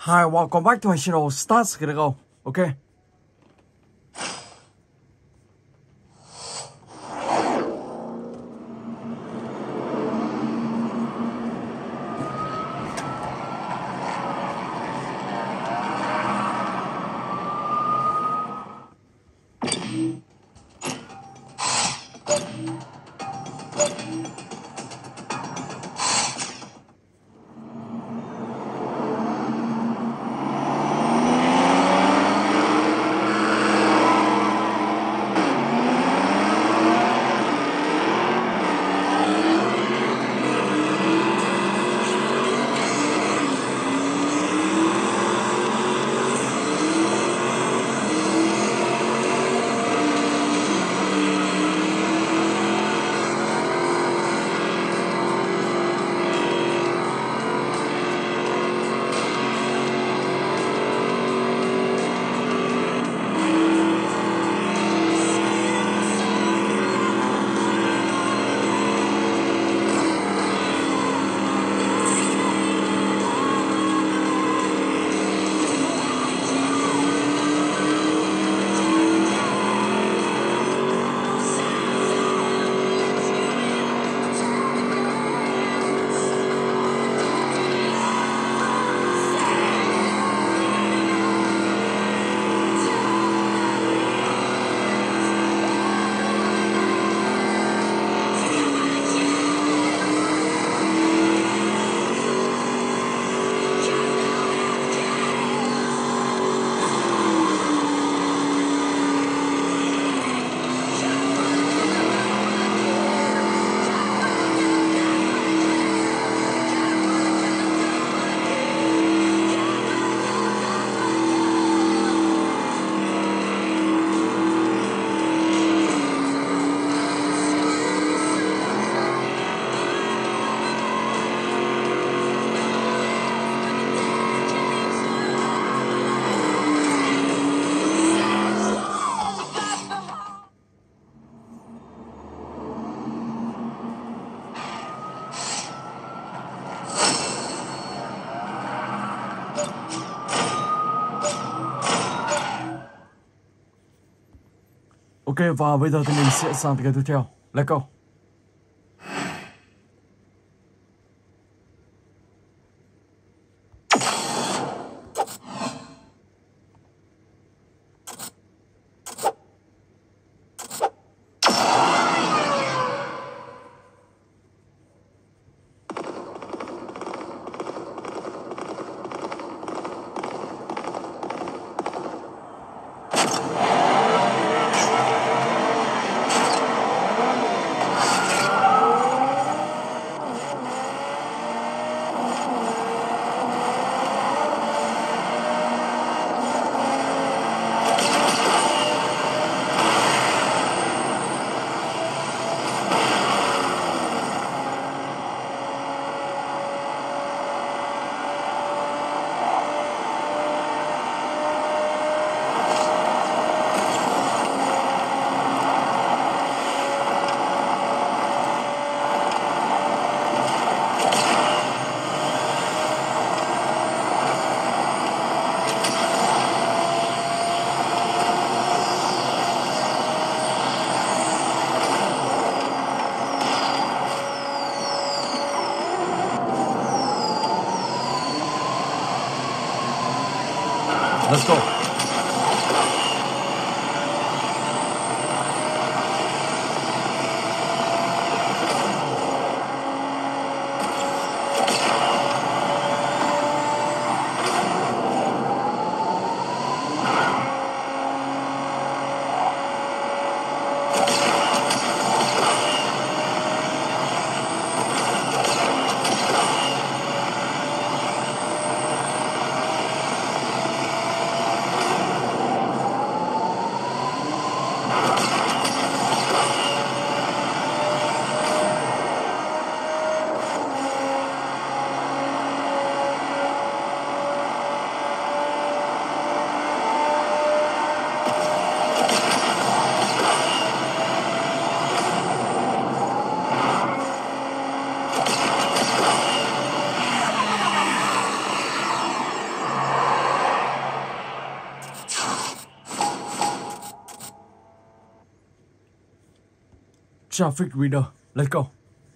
Hi, welcome back to my channel. Start gonna go. Okay. Ok, và bây giờ thì mình sẽ sang cái tiếp theo. Let's go. Let's go. Traffic Reader, let's go.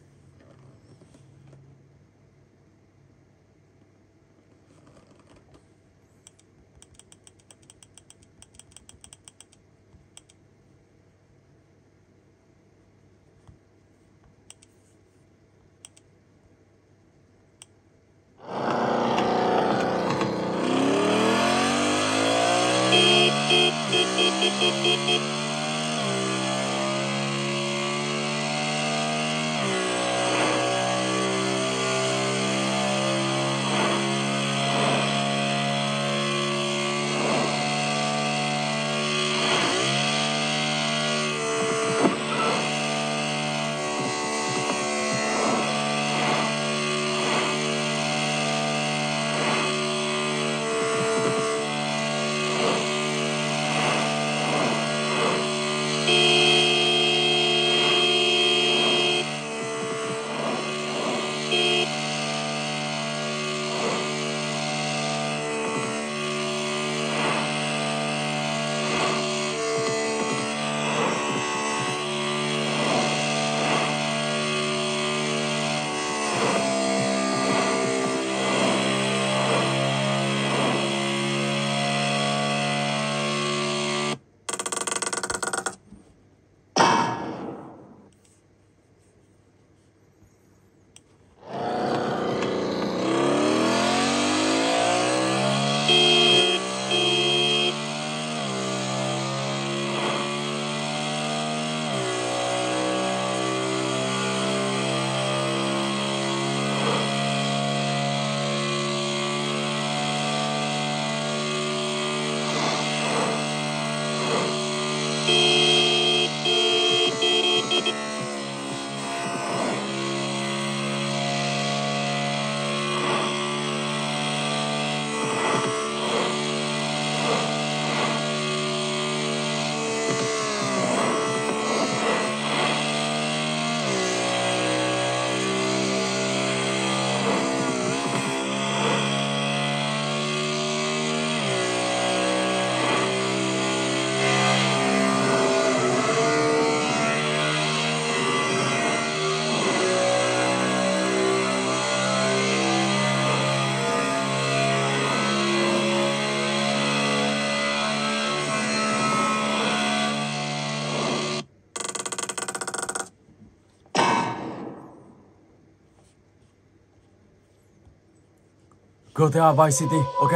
GTA Vice City, ok.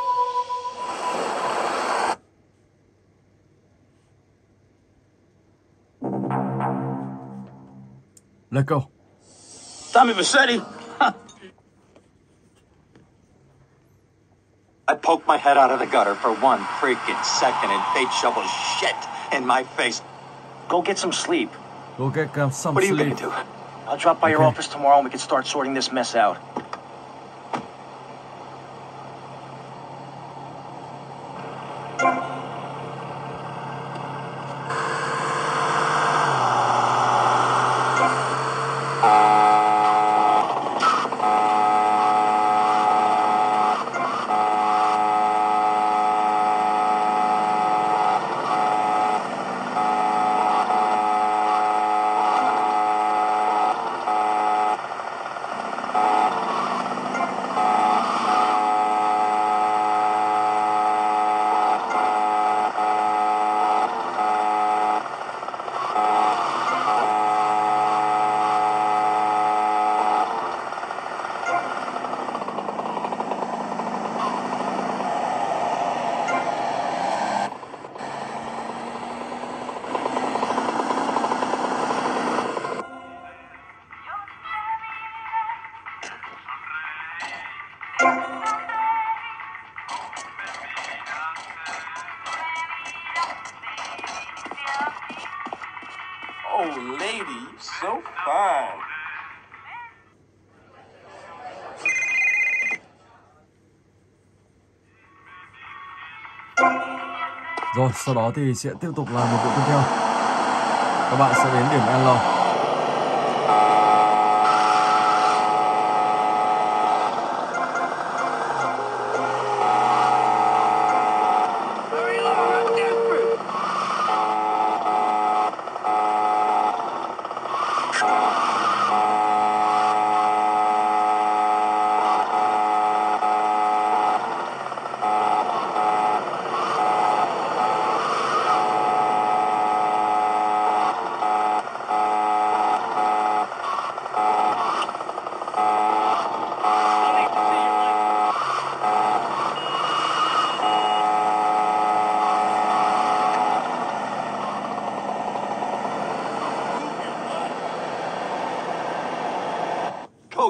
Let's go. Tommy Vercetti? I poked my head out of the gutter for 1 freaking second and fate shovels shit in my face. Go get some sleep. Go get some What are you sleep. gonna do? I'll drop by your office tomorrow and we can start sorting this mess out. Oh, lady, you so fine. Rồi, sau đó thì sẽ tiếp tục làm nhiệm vụ tiếp theo. Các bạn sẽ đến điểm L.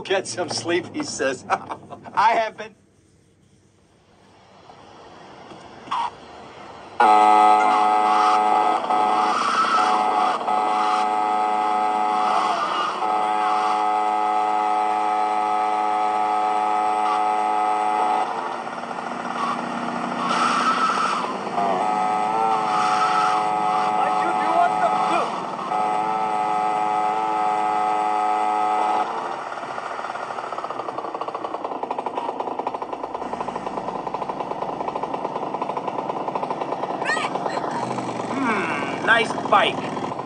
get some sleep, he says. I have been. Nice bike.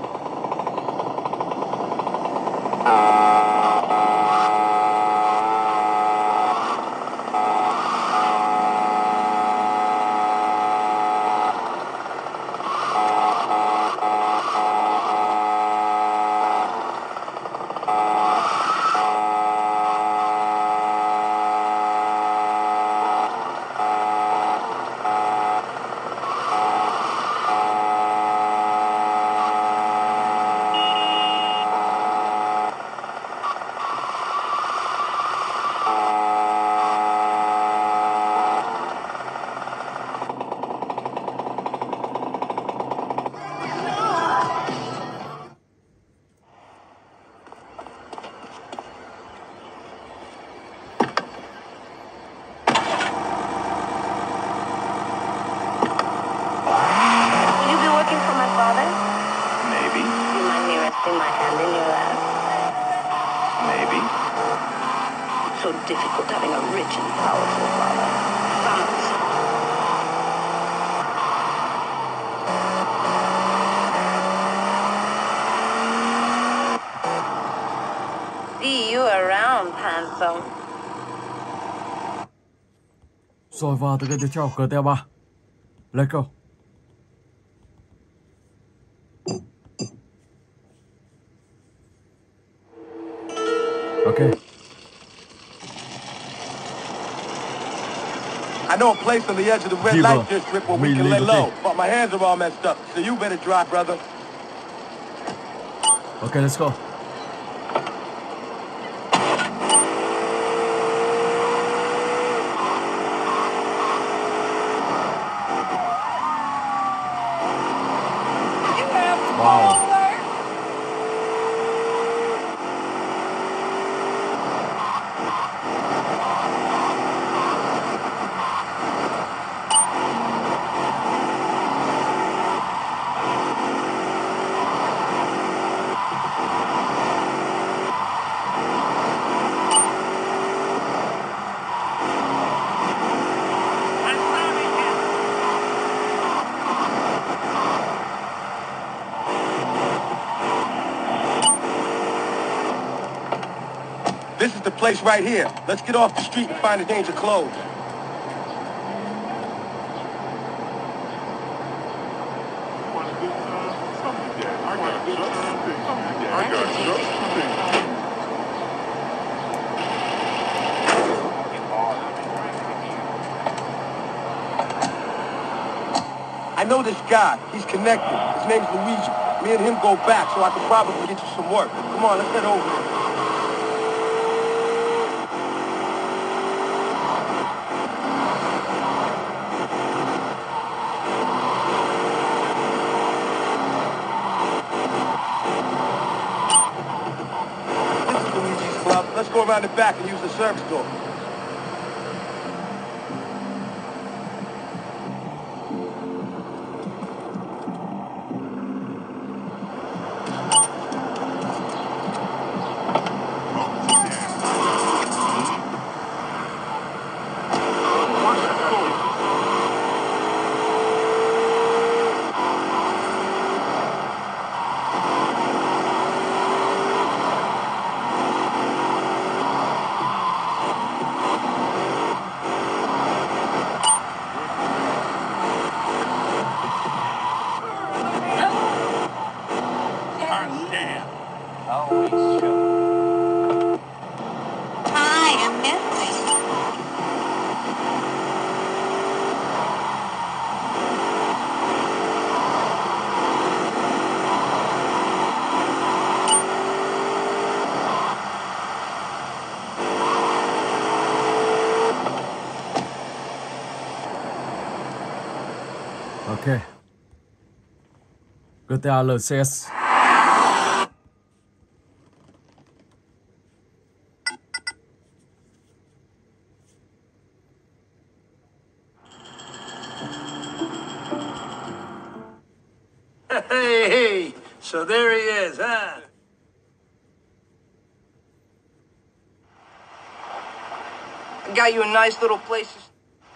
My hand in your lap. Maybe. It's so difficult having a rich and powerful father. Vamos. See you around, handsome. Rồi vào từ cái tiếp theo, GTA 3. Let's go. Okay. I know a place on the edge of the red Viva. light district where we can lay low, but my hands are all messed up, so you better drive, brother. Okay, let's go. Wow. This is the place right here. Let's get off the street and find a change of clothes. I know this guy. He's connected. His name's Luigi. Me and him go back, so I could probably get you some work. Come on, let's head over there. This is Luigi's club. Let's go around the back and use the service door. Ok. GTA LCS. Hey, so there he is, huh? I got you a nice little place to...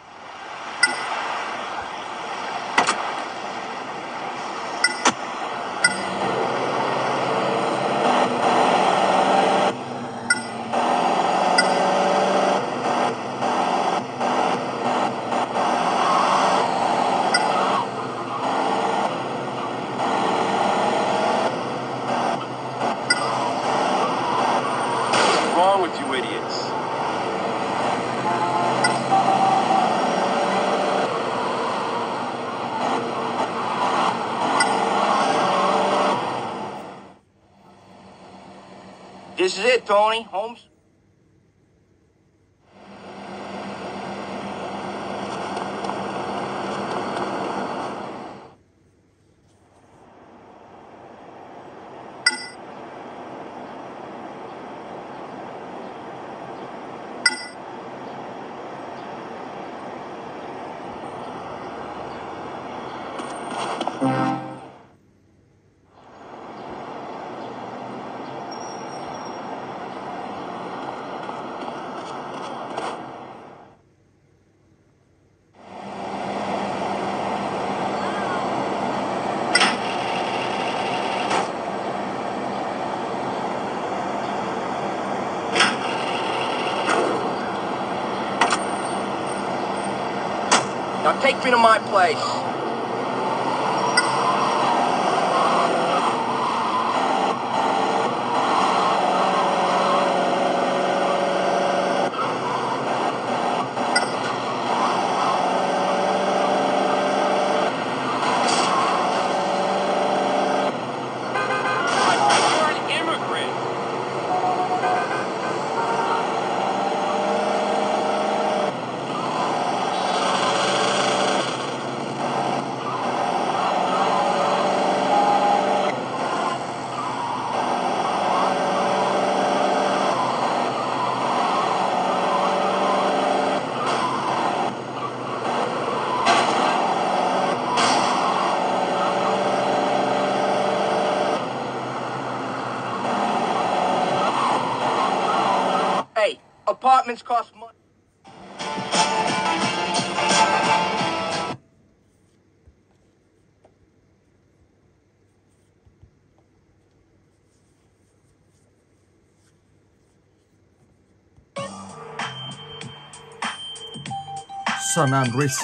What's wrong with you idiots? This is it, Tony. Holmes? Now take me to my place. You're an immigrant. Hey, apartments cost money. San Andreas.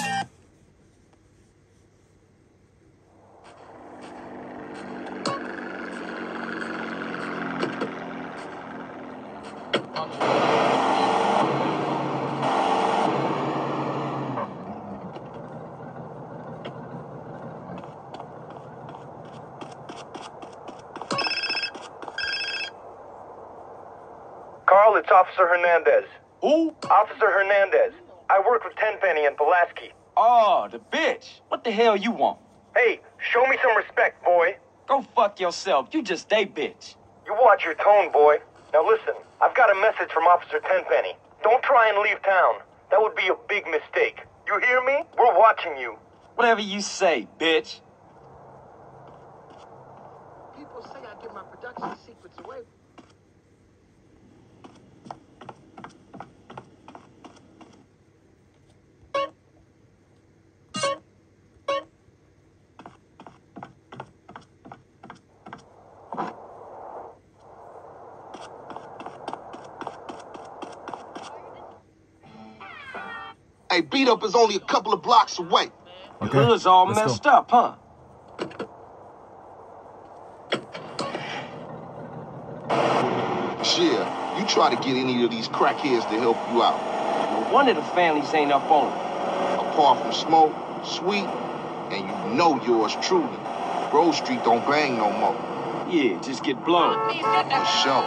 Carl, it's Officer Hernandez. Who? Officer Hernandez. I work with Tenpenny and Pulaski. Oh, the bitch. What the hell you want? Hey, show me some respect, boy. Go fuck yourself. You just a bitch. You watch your tone, boy. Now listen, I've got a message from Officer Tenpenny. Don't try and leave town. That would be a big mistake. You hear me? We're watching you. Whatever you say, bitch. People say I give my production secrets away. Hey, Beat Up is only a couple of blocks away. Ok, Hood's all let's messed go. up, huh? Yeah, you try to get any of these crackheads to help you out. No wonder the families ain't up on it. Apart from Smoke, Sweet, and you know yours truly. Grove Street don't bang no more. Yeah, just get blown. For sure.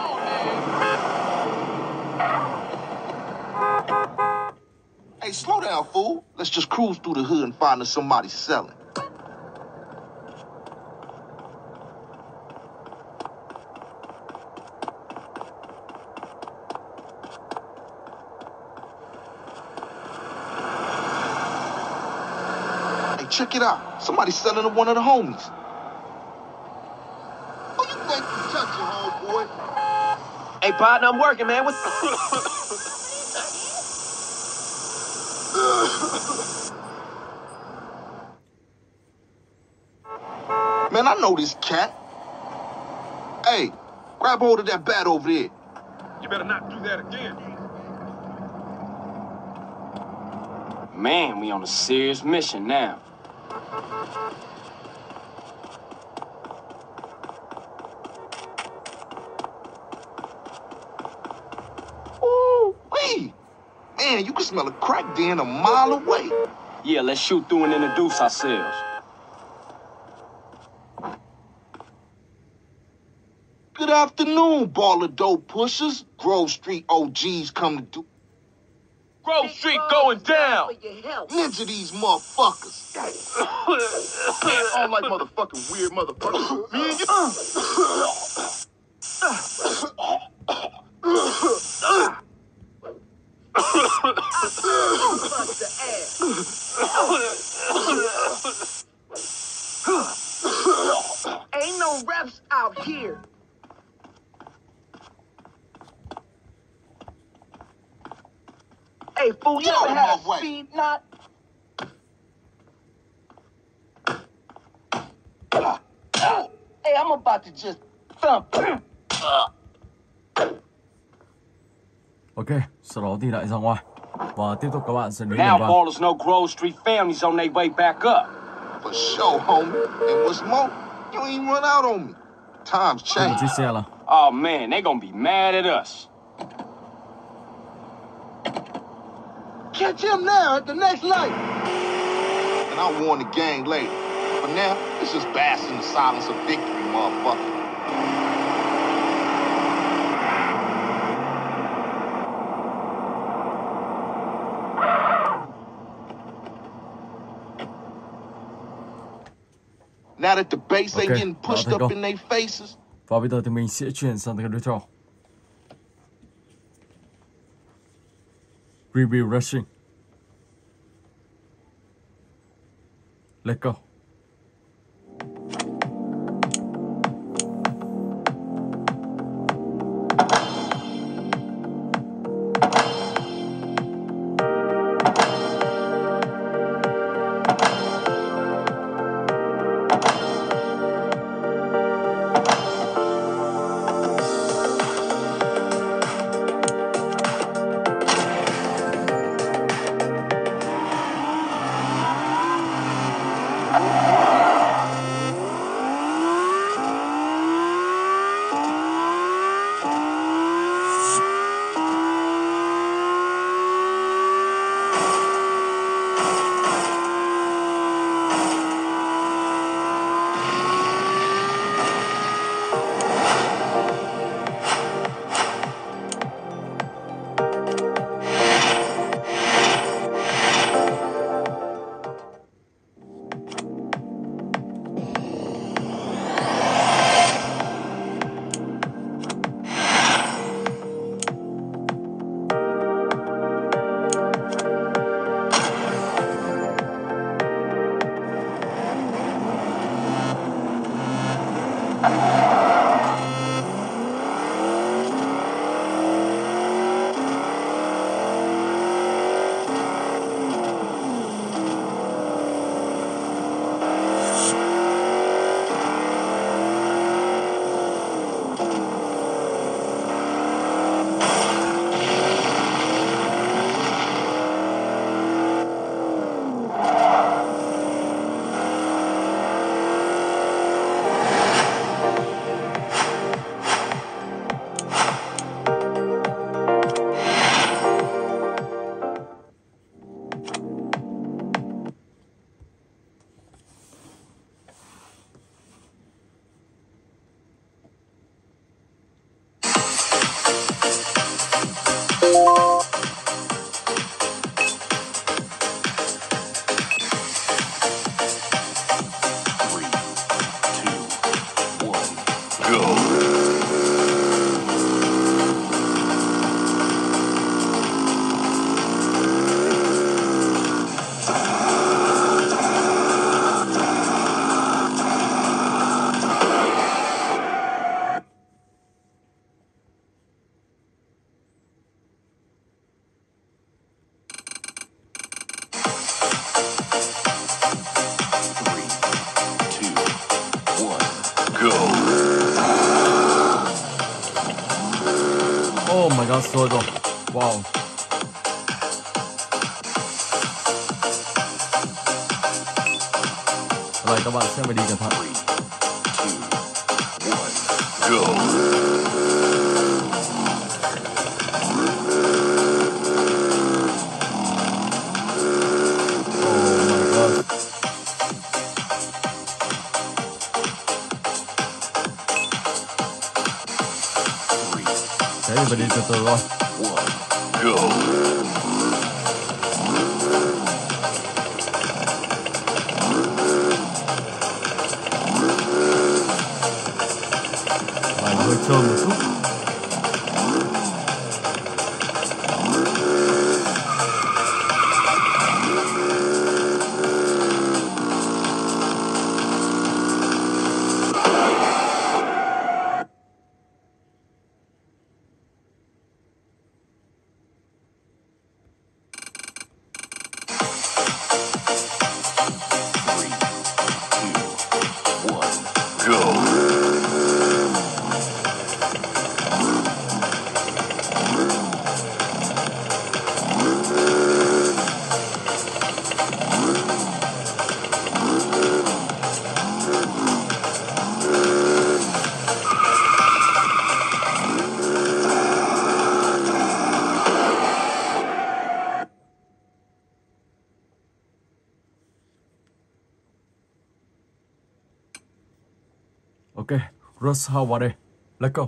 Hey, slow down, fool. Let's just cruise through the hood and find us somebody selling. check it out. Somebody's selling to one of the homies. Who you think you touching, homeboy? Hey, partner, I'm working, man. What's... Man, I know this cat. Hey, grab hold of that bat over there. You better not do that again. Man, we on a serious mission now. Ooh-wee. Man, you can smell a crack den a mile away. Yeah, let's shoot through and introduce ourselves. Good afternoon, baller dope pushers. Grove Street OGs come to do. Grove Street going down! Ninja these motherfuckers. Man, all like motherfucking weird motherfuckers. Me and Ain't no reps out here. Hey, fool, you Get ever out had of my a way. speed knot? Hey, I'm about to just thump. Ok, sau đó thì lại ra ngoài và tiếp tục các bạn sẽ đến Now vào. ballers know Grove Street families on their way back up. For sure, homie. And what's more, you ain't even run out on me. Times Thêm một change. chiếc xe là Oh man, they gonna be mad at us. catch him now at the next light. And I'll warn the gang later. For now, it's just bask in the silence of victory, motherfucker. Now that the base ain't Okay, getting pushed đó, up thành in their faces, và bây giờ thì mình sẽ chuyển sang cái đối thủ. Review rushing. Let's go. my god, xôi rồi. Wow. Rồi các bạn xem video đi cẩn thận. 3, 2, 1, go. Thế thì phải đi từ từ thôi. Go. Phải hơi trơn một chút. Ok, Rush Hour vào đây. Let's go.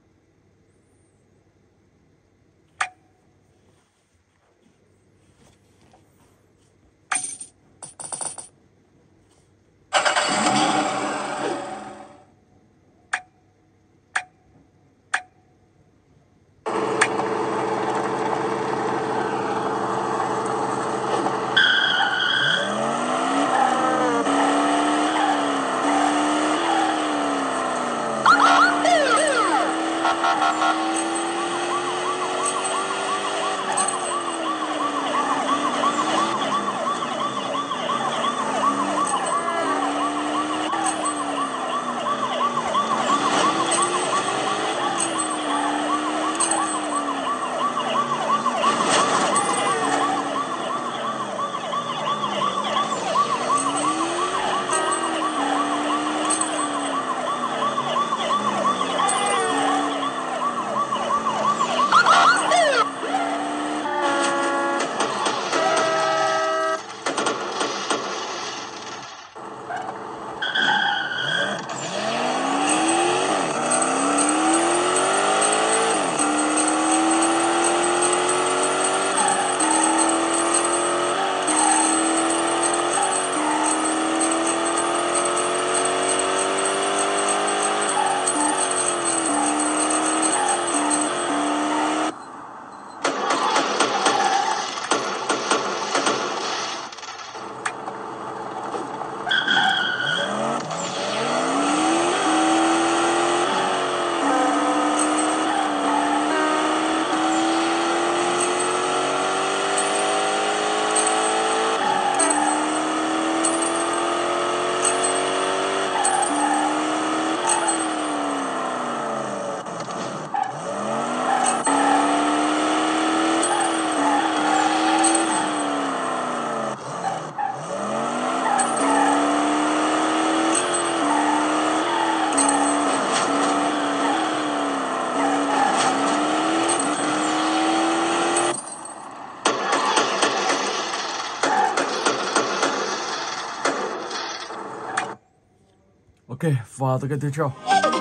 Ok, vào tới cái tiếp theo.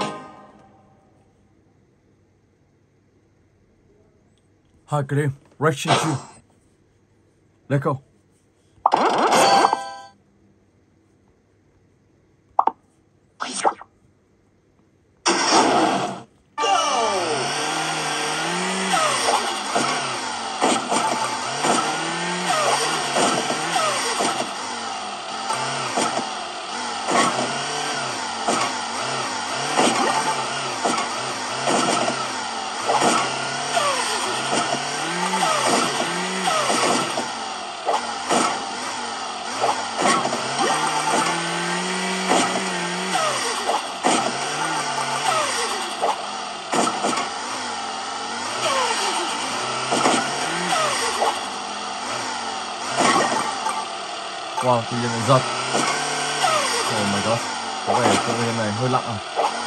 High Cream, Reaction 2. Let's go. Wow, tự nhiên lại giật. Oh my god. Có vẻ tự nhiên này hơi lặng à.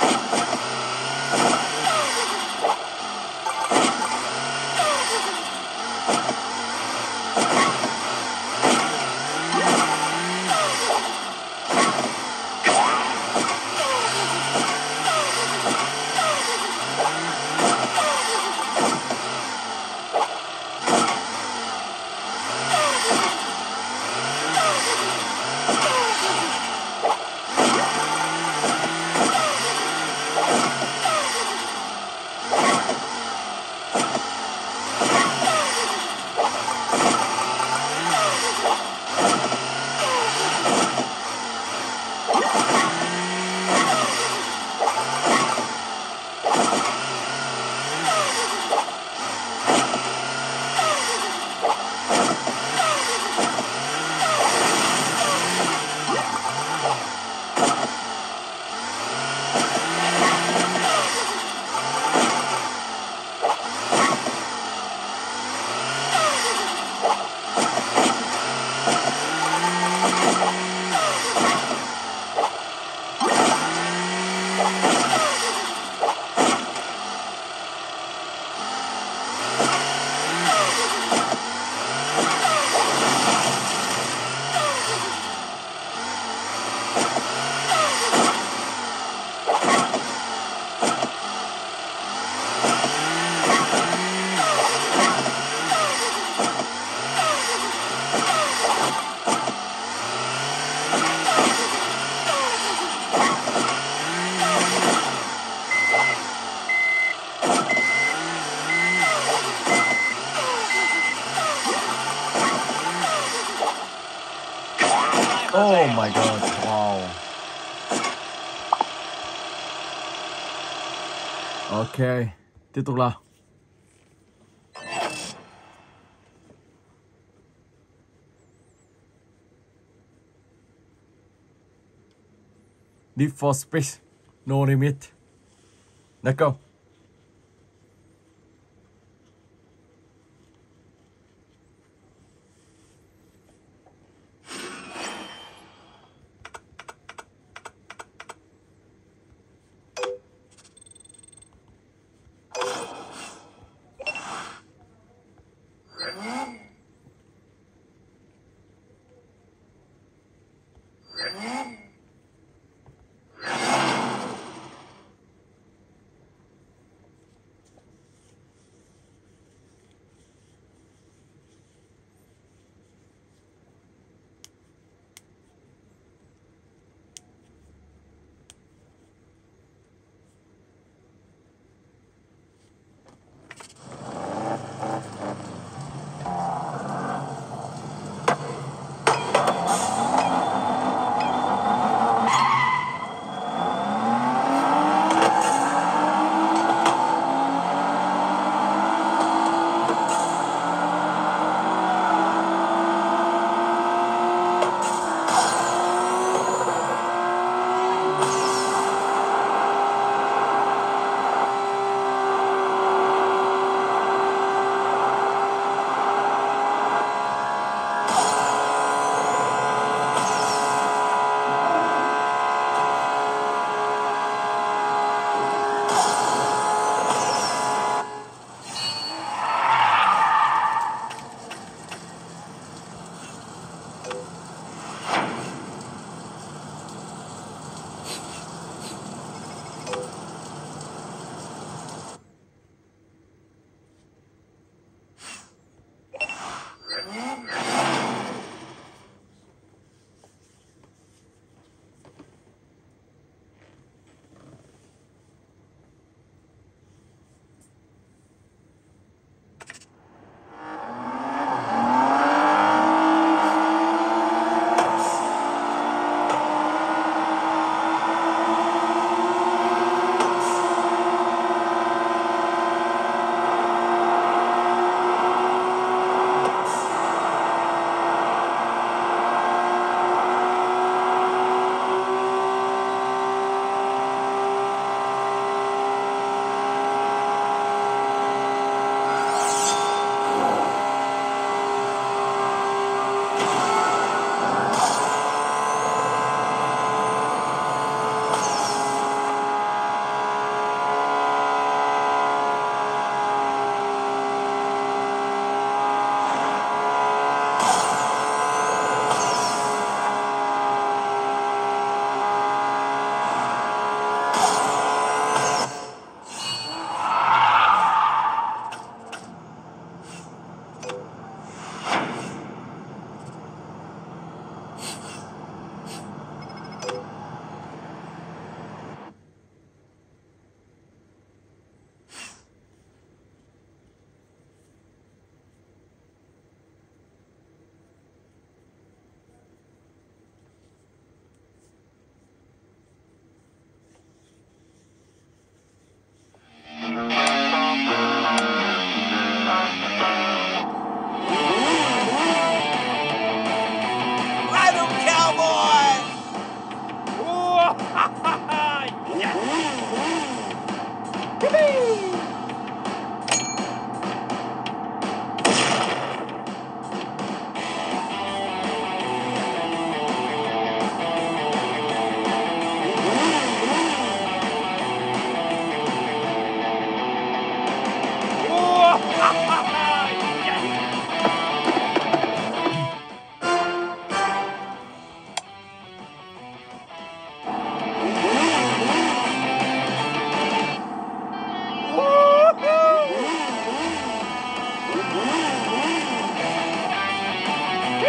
Oh my god, wow. Ok, tiếp tục nào. Need for Speed, No Limit. Let's go.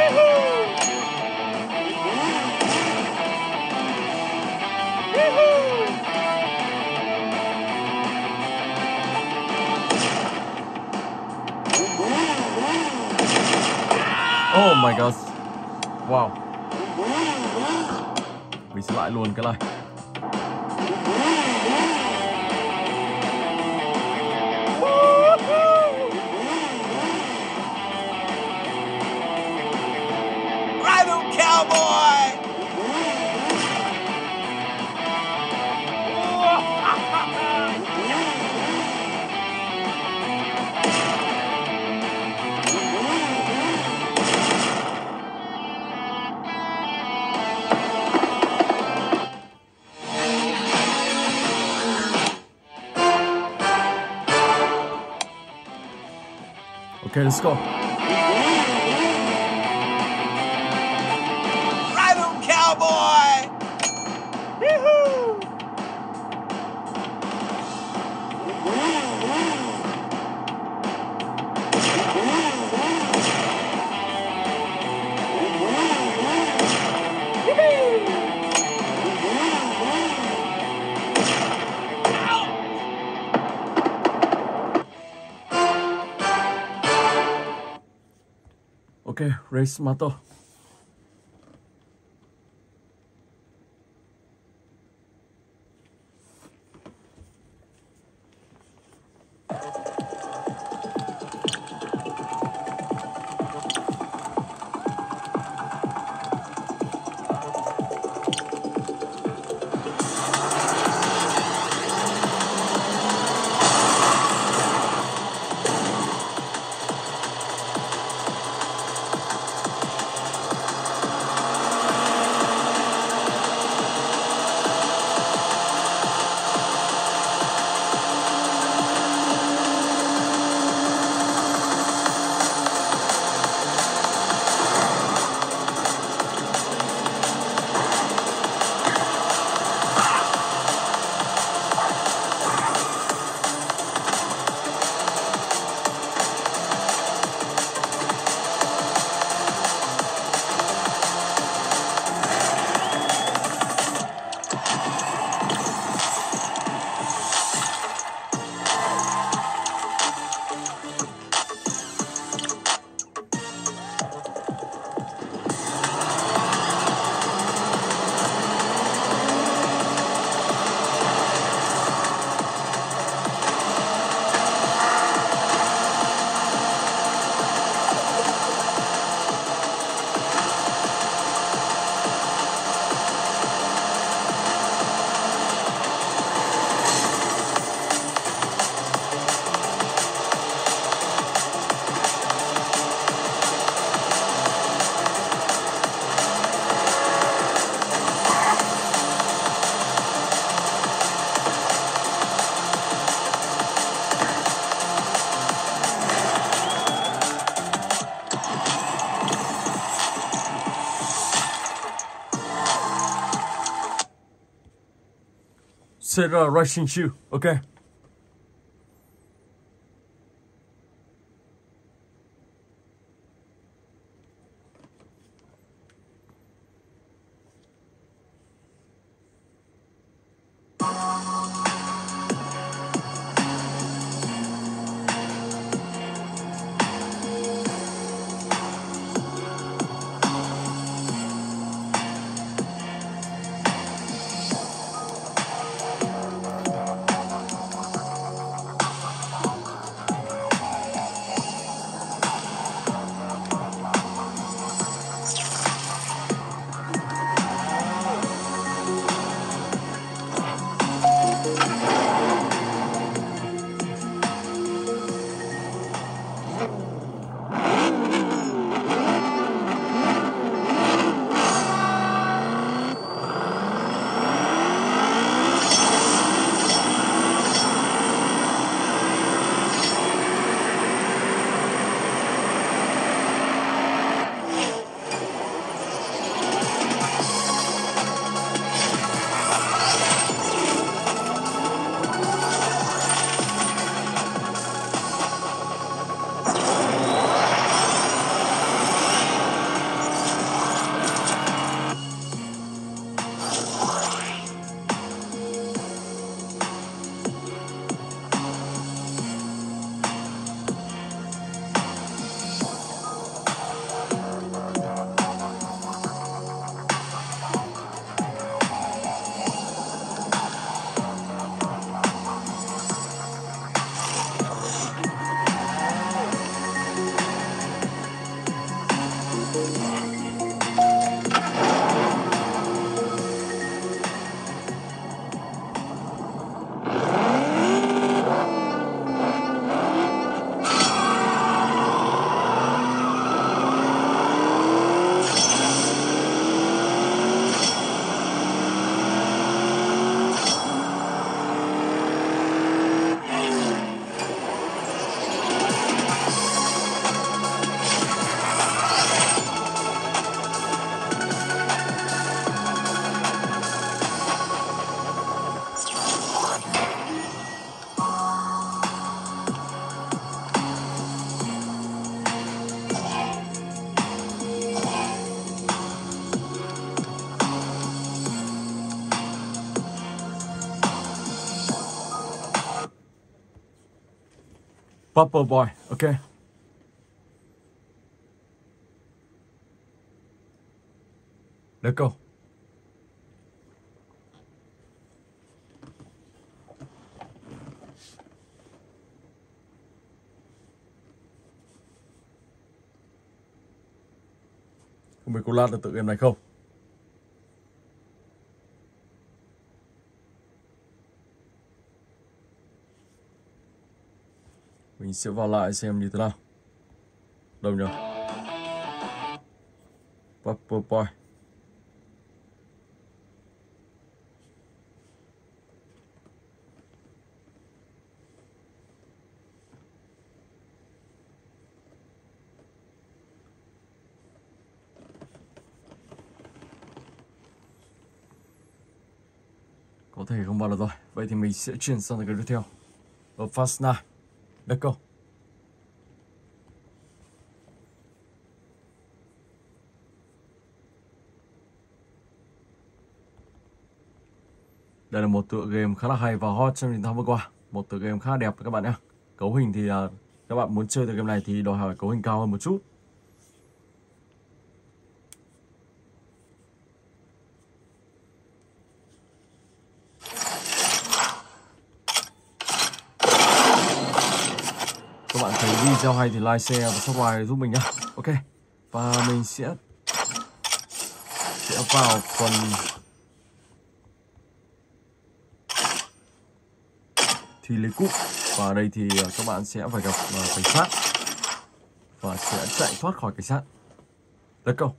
Oh my god. Wow. Bị lại luôn cái này. Ride him, cowboy! Okay, let's go. Ride him, cowboy! Woo-hoo! Okay, race Mato. Sarah Racing Shoe. Okay. Purple Boy, ok. Let's go. Không biết cô lát được tựa game này không? Mình sẽ vào lại xem như thế nào. Đâu nhỉ? Purple Boy. Có thể không vào được rồi. Vậy thì mình sẽ chuyển sang cái tiếp theo. Ở Fast 9. Let's go. Đây là một tựa game khá là hay và hot trong những tháng vừa qua. Một tựa game khá đẹp các bạn nhé. Cấu hình thì các bạn muốn chơi tựa game này thì đòi hỏi cấu hình cao hơn một chút. Các bạn thấy video hay thì like, share và subscribe giúp mình nhé. Ok. Và mình sẽ vào phần thi lấy cúp. Và đây thì các bạn sẽ phải gặp cảnh sát và sẽ chạy thoát khỏi cảnh sát. Let's go.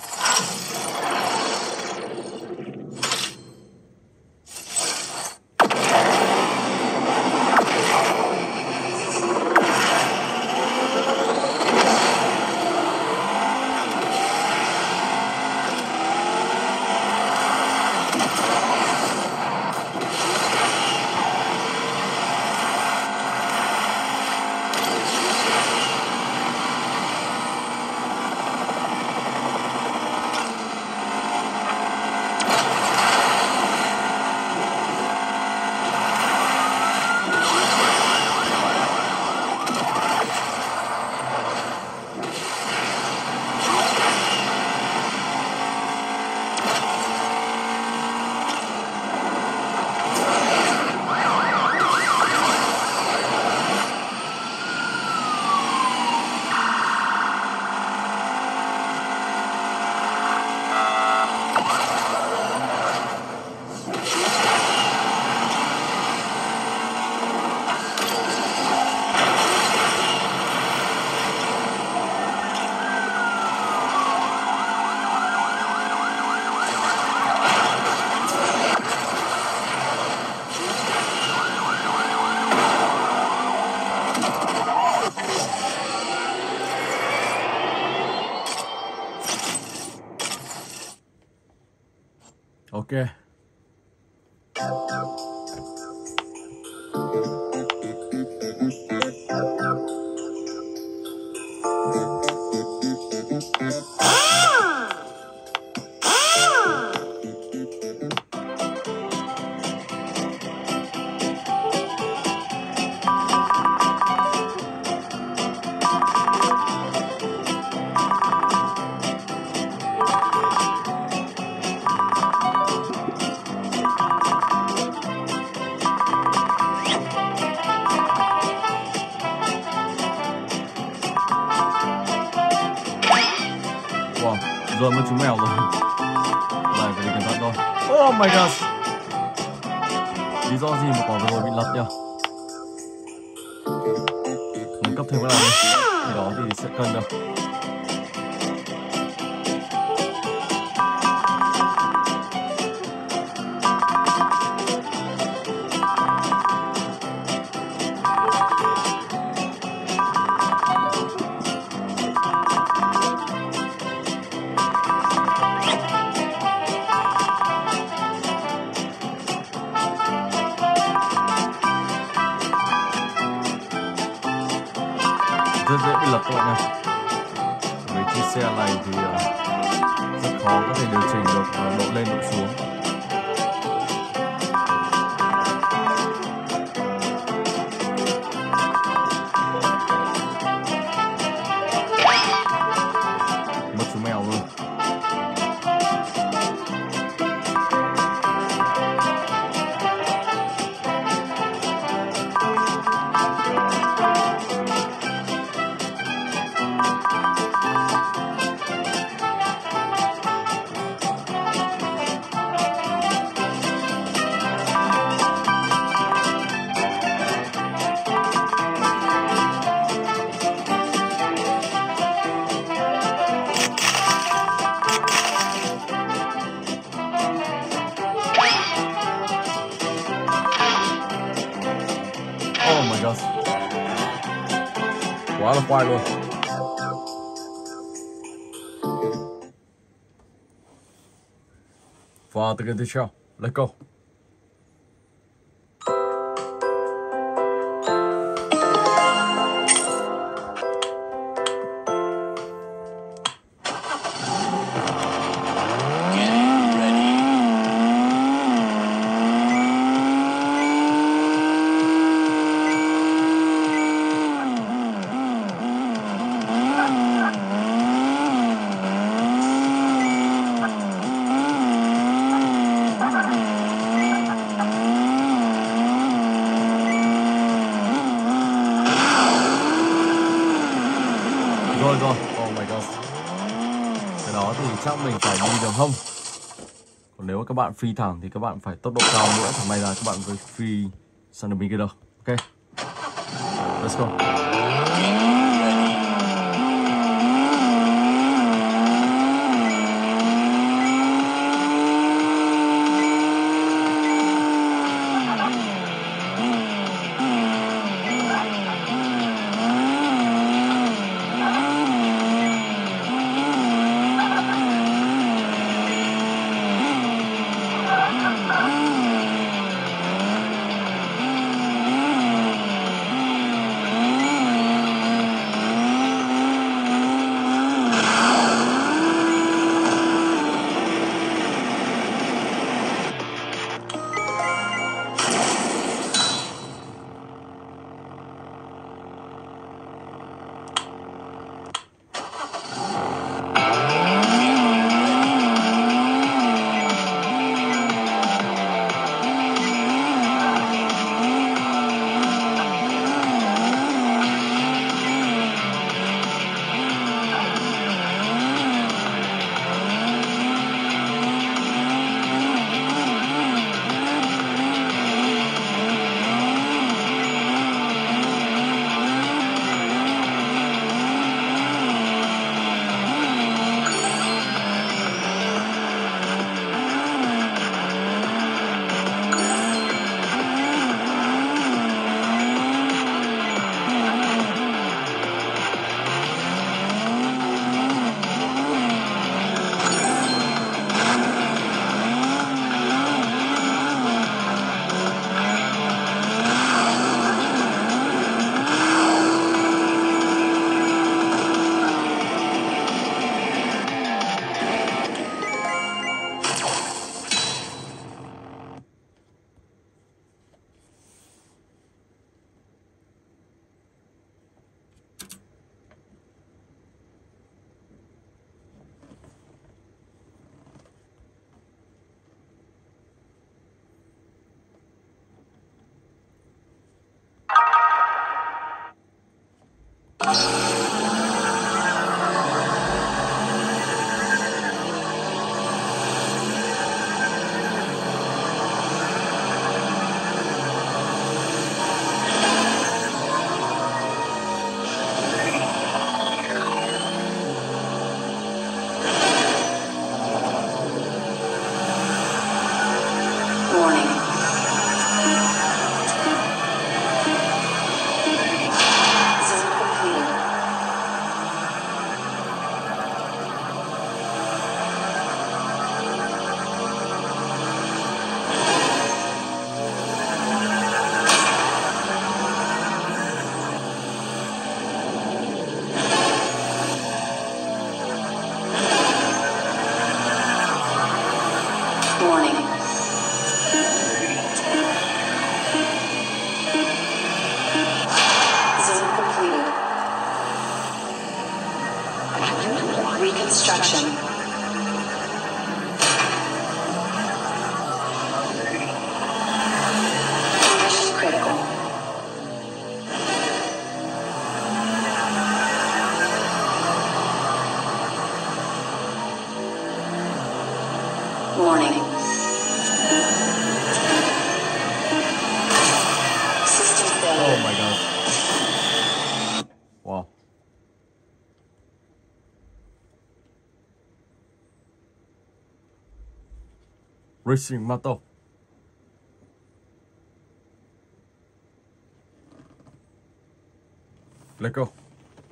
Ok. Wow, giờ mới trúng mèo rồi. Này phải cẩn thận thôi. Oh my god. Lý do gì mà quả vừa rồi bị lật nhỉ? Mình cấp thêm cái này đi. Thì đó thì sẽ cân được. Rất dễ bị lật các bạn nha. Với chiếc xe này thì rất khó có thể điều chỉnh được độ lên độ xuống. Quá là khoai luôn. Và từ tiếp theo, let's go. Rồi, oh my god. Cái đó thì chắc mình phải đi đường hông. Còn nếu các bạn free thẳng thì các bạn phải tốc độ cao nữa. Thì may ra các bạn với free sang đường bên kia đâu. Ok, let's go. Reconstruction. Mission critical. Warning. System failure. Oh my god. Wow. Racing Mato. Let's go.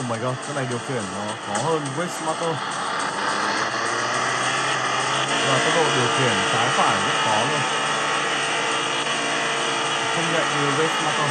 Oh my god, cái này điều khiển nó khó hơn Race Master. Và tốc độ điều khiển trái phải rất khó luôn, không nhạy như Race Master.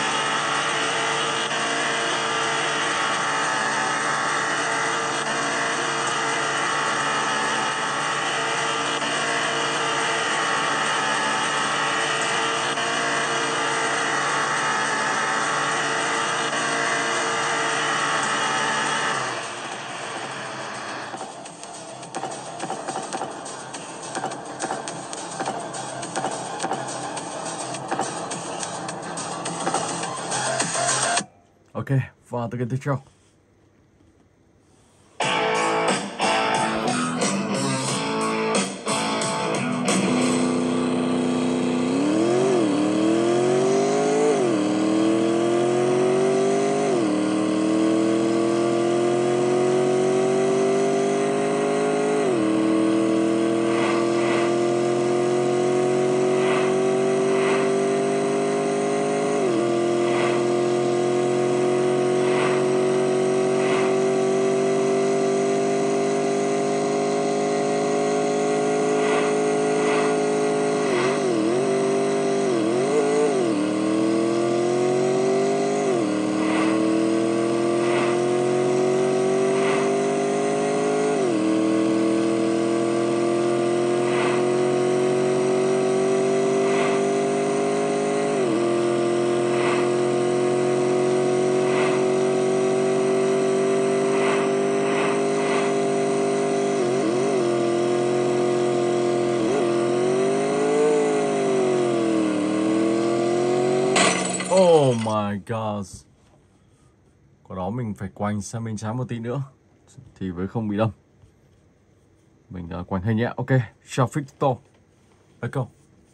Ok, và từ cái tiếp theo. Oh my god. Có đó mình phải quanh sang bên trái một tí nữa thì mới không bị đâm. Mình quanh hơi nhẹ. Ok, Traffic Stop. Let's go.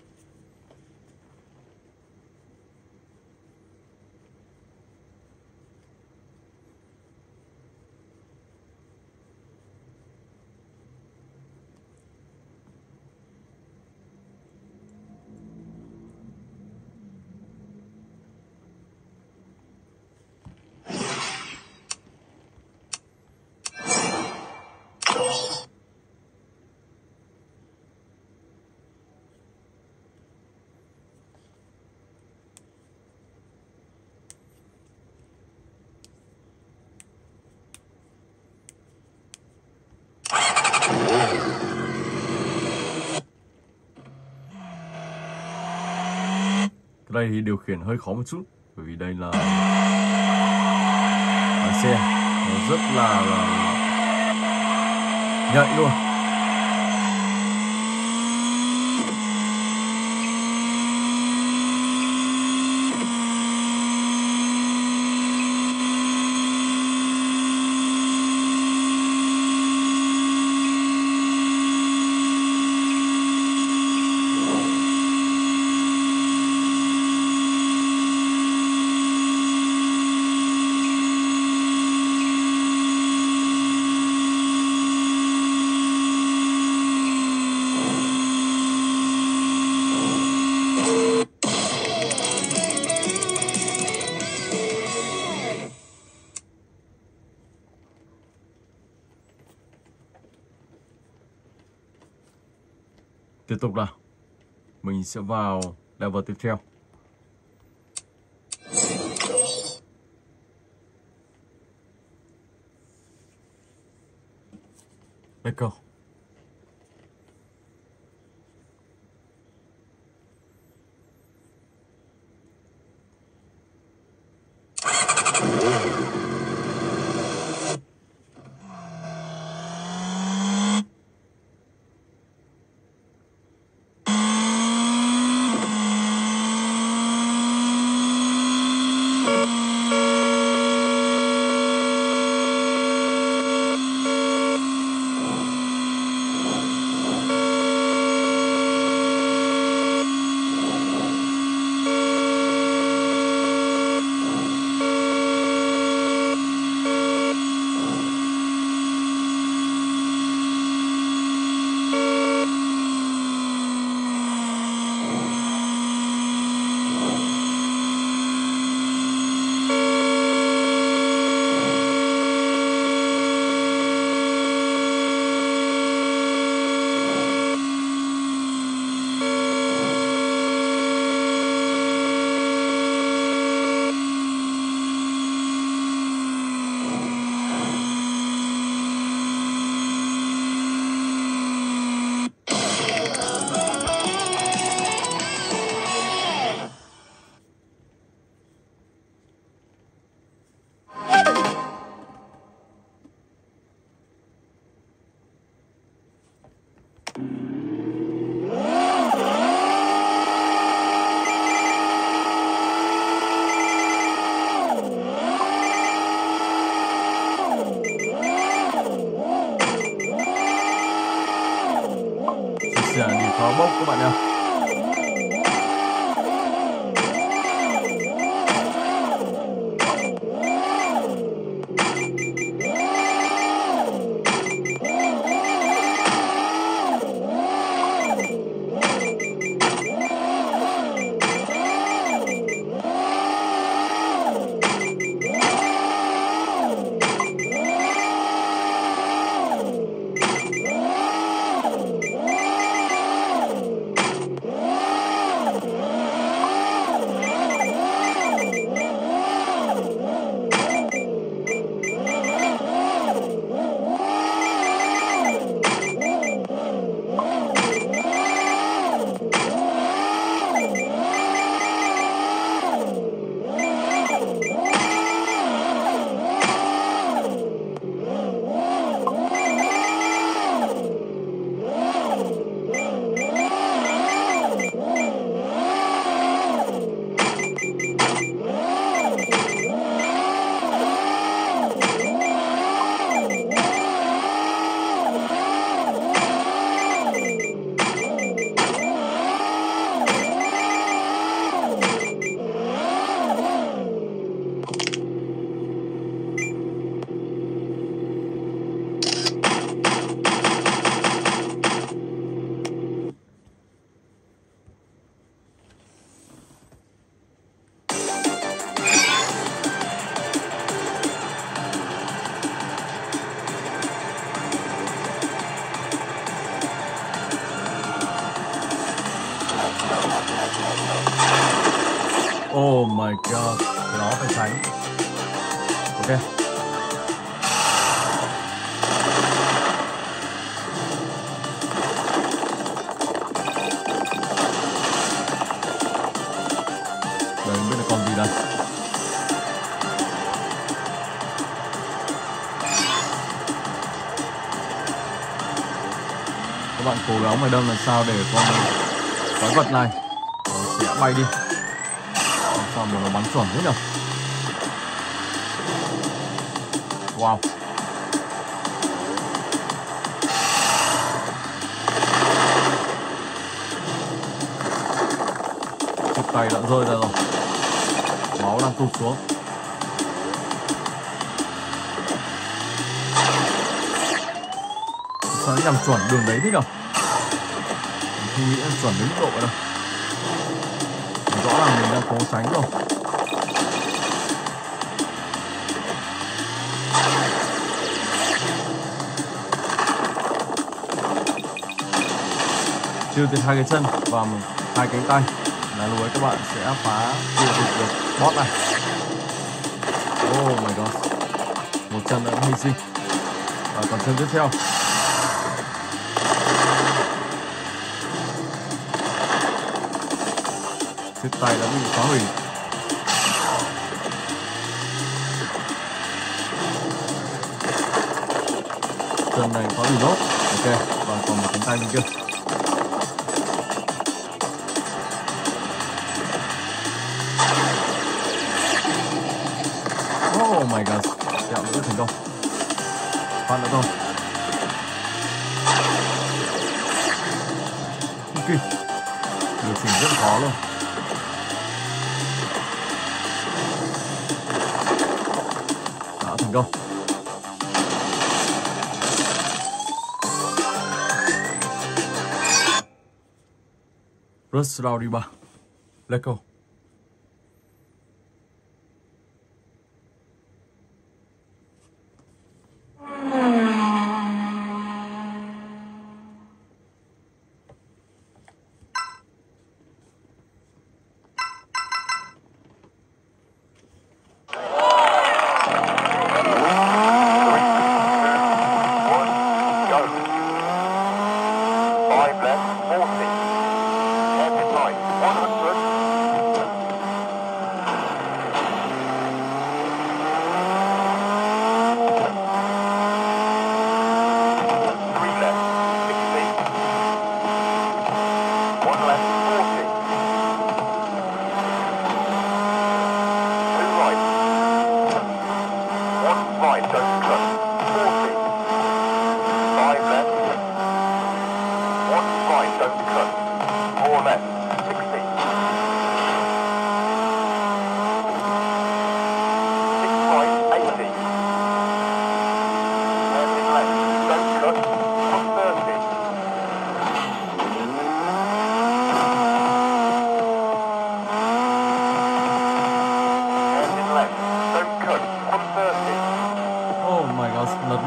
Cái đây thì điều khiển hơi khó một chút, bởi vì đây là lái xe, nó rất là nhạy luôn. Tiếp tục nào, mình sẽ vào level tiếp theo. Let's go. các bạn nhé. Oh my god, cái đó phải tránh. Ok. Đấy, không biết là con gì đây. Các bạn cố gắng mà đâm làm sao để con quái vật này sẽ bay đi. Sao mà nó bắn chuẩn thế nhỉ? Wow. Chiếc tay đã rơi ra rồi. Máu đang tụt xuống. Sao nó nhằm chuẩn đường đấy thế nhỉ? Mình không nghĩ là chuẩn đến mức độ đâu. Rõ ràng mình đang cố tránh rồi. Trừ từ hai cái chân và hai cánh tay là lúc ấy các bạn sẽ phá tiêu diệt được boss này. Oh my god, một chân đã hy sinh và còn chân tiếp theo. Chiếc tay đã bị phá hủy. Chân này phá hủy nốt. Ok, và còn một cánh tay bên kia. Oh my god, kẹo nữa thành công. Phát nữa thôi. Ok, điều chỉnh rất khó luôn. Đã thành công. Rush round đi 3. Let's go.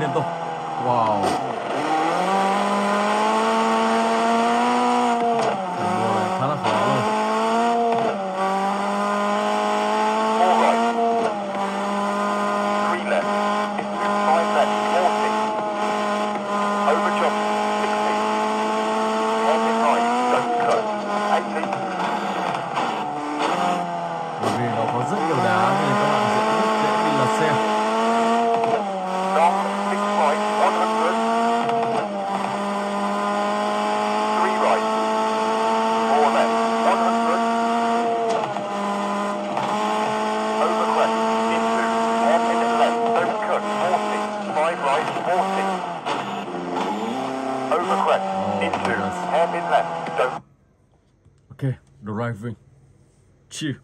liên tục. Wow. Trận đua này khá là khó luôn. All right. 3 left. 5 left. 40. Over jump. 60. Hairpin right. Don't cut. 80. Bởi vì nó có rất nhiều đá nên các bạn sẽ rất dễ bị lật xe. Stop. 6 right. 100. 3 right. 4 left. 100. Over crest. Into. Hairpin left. Don't cut. 40. 5 right. 40. Over crest. Into. Hairpin left. Don't. Ok, driving. Chill.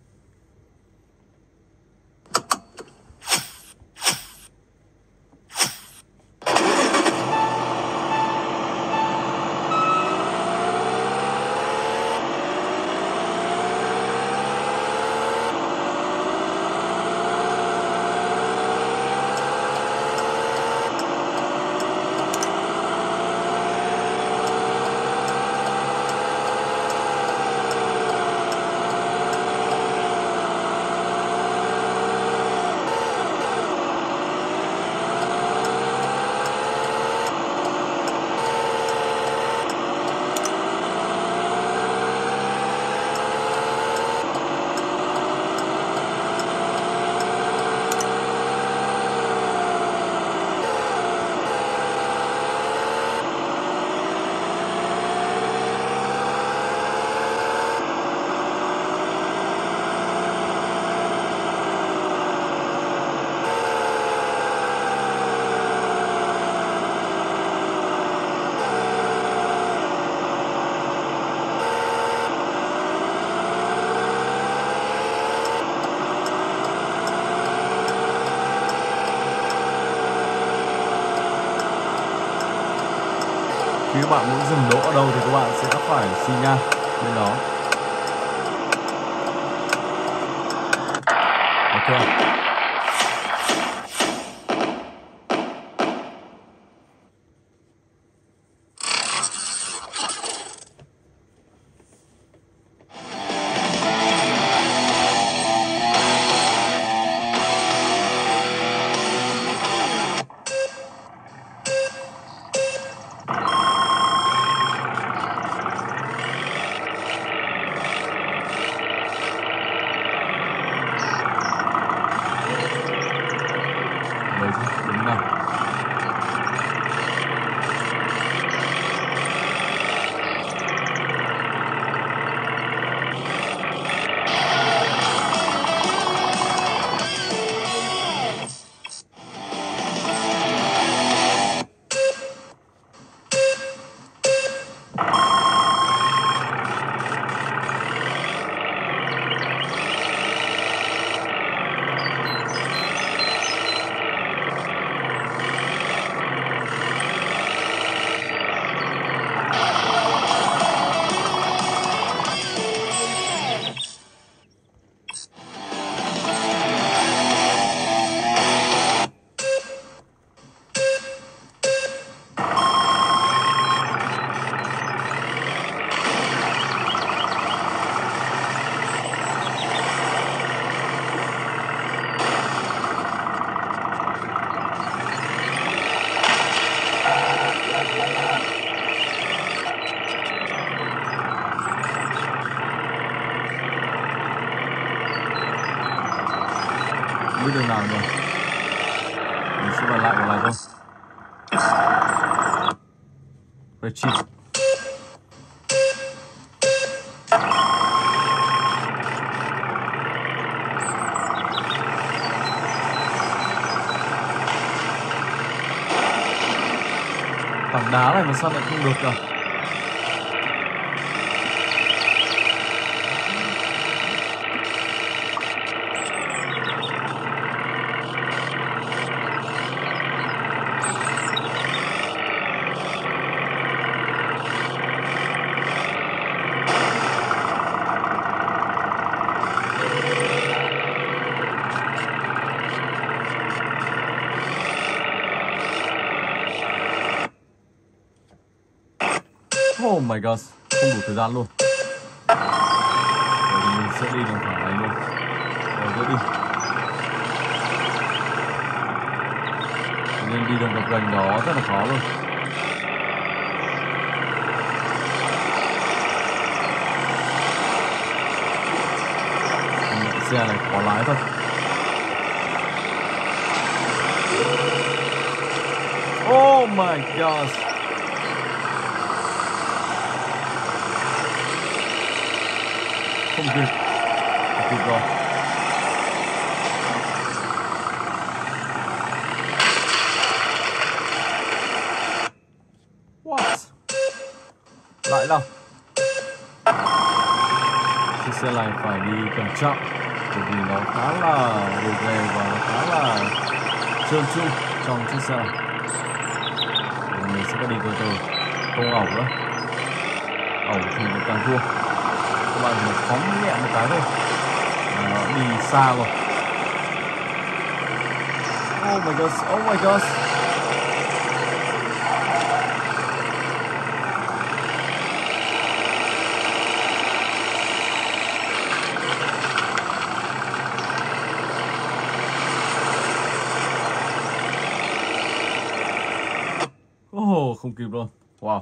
Khi các bạn muốn dừng đỗ ở đâu thì các bạn sẽ phải xi nhan bên đó. Ok. Đấy chứ, đúng này. Không biết đường nào rồi. Mình sẽ vào lại một lần thôi. Retreat. Tảng đá này mà sao lại không được đâu. Oh my god, không đủ thời gian luôn. Rồi thì mình sẽ đi đường thẳng này luôn. Rồi dễ đi. Nên đi đường gập ghềnh đó rất là khó luôn. Xe này khó lái thôi. Oh my god. Không kịp rồi. What? Lại nào. Chiếc xe này phải đi cẩn trọng bởi vì nó khá là gồ ghề và nó khá là trơn tru trong chiếc xe này. Mình sẽ đi từ từ, không ẩu nữa. Ẩu thì nó càng thua. Các bạn phải phóng nhẹ một cái thôi là nó đi xa rồi. Oh my god, oh my god. Oh, không kịp luôn. Wow.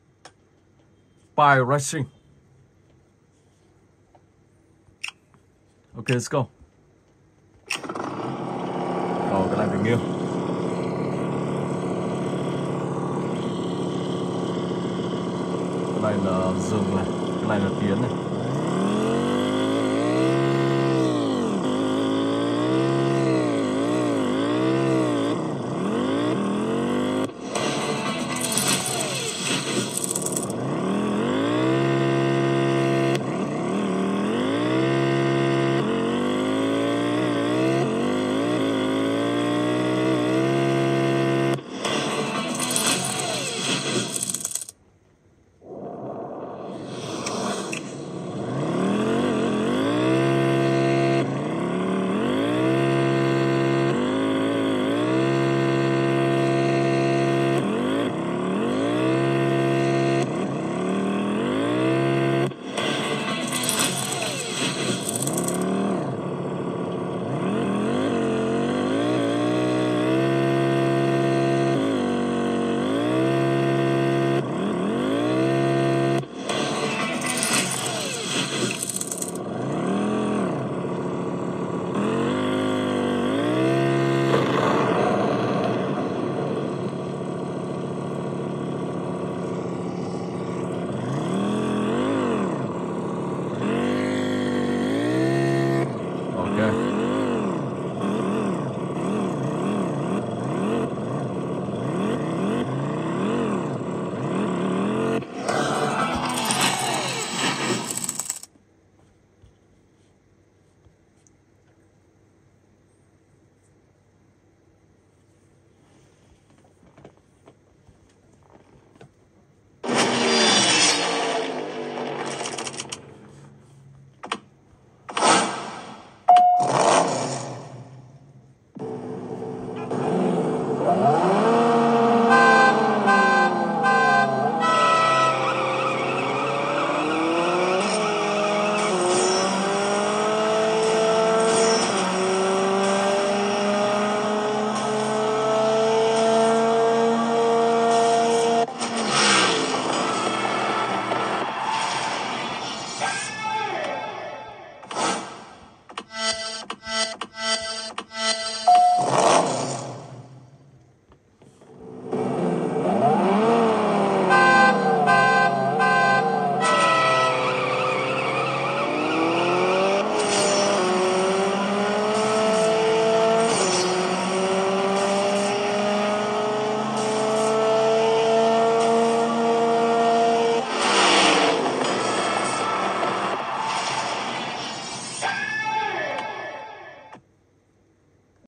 Spy Racing. Okay, let's go. Cái này phải nghiêng. Cái này là dừng này, cái này là tiến này.